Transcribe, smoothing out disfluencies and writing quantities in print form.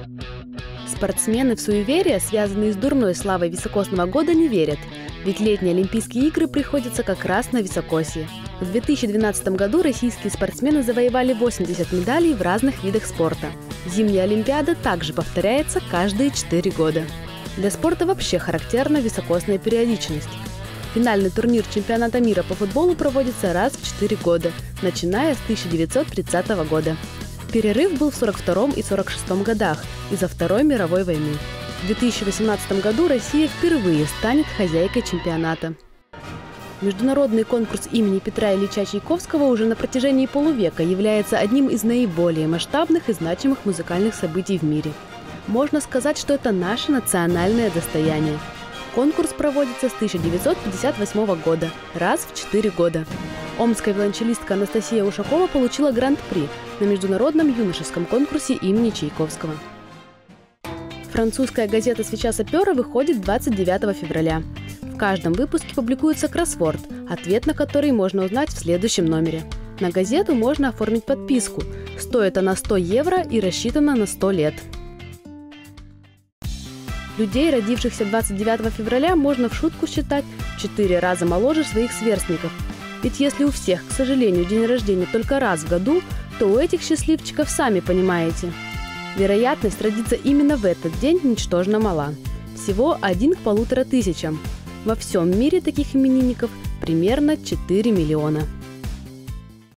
Спортсмены в суеверия, связанные с дурной славой високосного года, не верят, ведь летние Олимпийские игры приходятся как раз на високосье. В 2012 году российские спортсмены завоевали 80 медалей в разных видах спорта. Зимняя Олимпиада также повторяется каждые 4 года. Для спорта вообще характерна високосная периодичность. Финальный турнир чемпионата мира по футболу проводится раз в 4 года, начиная с 1930 года. Перерыв был в 1942 и 1946 годах из-за Второй мировой войны. В 2018 году Россия впервые станет хозяйкой чемпионата. Международный конкурс имени Петра Ильича Чайковского уже на протяжении полувека является одним из наиболее масштабных и значимых музыкальных событий в мире. Можно сказать, что это наше национальное достояние. Конкурс проводится с 1958 года, раз в 4 года. Омская виолончелистка Анастасия Ушакова получила гран-при на международном юношеском конкурсе имени Чайковского. Французская газета «Свеча сапера» выходит 29 февраля. В каждом выпуске публикуется кроссворд, ответ на который можно узнать в следующем номере. На газету можно оформить подписку. Стоит она 100 евро и рассчитана на 100 лет. Людей, родившихся 29 февраля, можно в шутку считать в 4 раза моложе своих сверстников. Ведь если у всех, к сожалению, день рождения только раз в году, то у этих счастливчиков, сами понимаете. Вероятность родиться именно в этот день ничтожно мала. Всего 1 к 1500. Во всем мире таких именинников примерно 4 миллиона.